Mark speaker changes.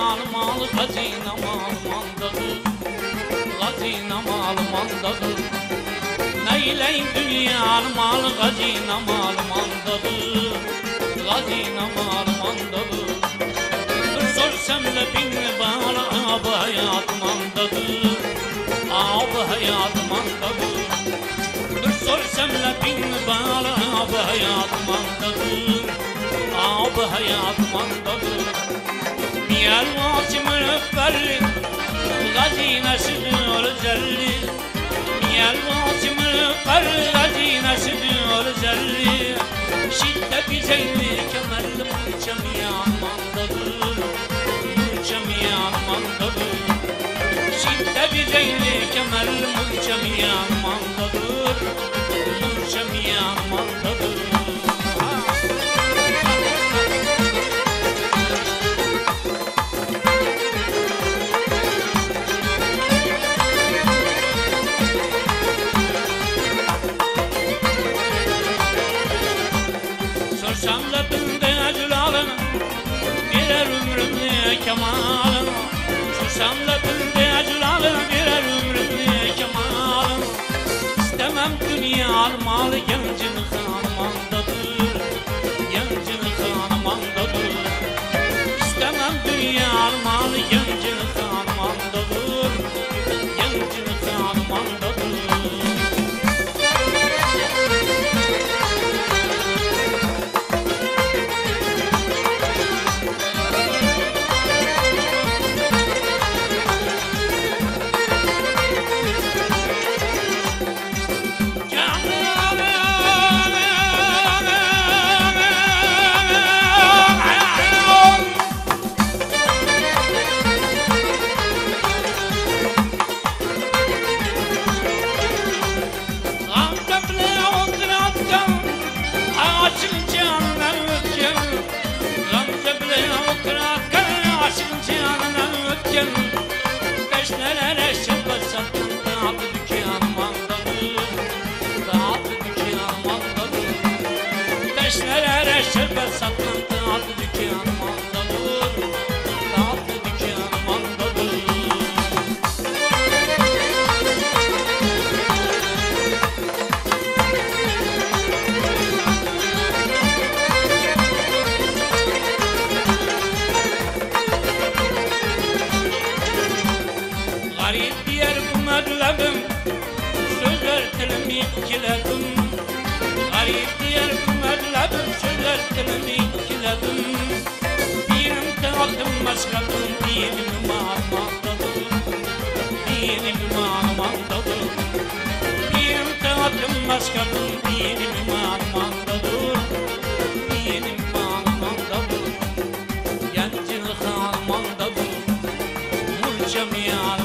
Speaker 1: mal hazine mal mandadır. Hazine mal mandadır. Neyleyim dünyanın mal hazine mal mandadır. Hazine mal mandadır. Sorsam da bin bana ab hayat mandadır. Ab hayat mandadır. Sorsam da bin bana ab hayat mandadır. Ab hayat mandadır. Niyal vaçımın öfberli gazinesi diyor zelli. Niyal vaçımın öfberli gazinesi diyor zelli. Şiddet-i zeyli kemerli mırçam yanmandadır. Mırçam yanmandadır. Şiddet-i zeyli kemerli mırçam yanmandadır. Mırçam yanmandadır. Sorsam da binde cülalın birer ömrümlü kemalın. Sorsam da binde cülalın birer ömrümlü kemalın. İstemem dünyanın malı gencin hanımandadır. Gencin hanımandadır. İstemem dünyanın malı gencin hanımandadır. Gencin hanımandadır. Beşlere şıpır sattım dağıtı dükkan mandadır. Dağıtı dükkan mandadır. Beşlere şıpır sattım dağıtı dükkan mandadır. Dağıtı dükkan mandadır. Garip diğer bu medlebim, sözler dilimi ikiledim. Garip diğer bu medlebim, sözler dilimi ikiledim. Dinim dağıtım başkadım, dinim imanmandadır. Dinim imanmandadır. Dinim dağıtım başkadım, dinim imanmandadır. Dinim imanmandadır. Gencin hanımandadır. Murcam yan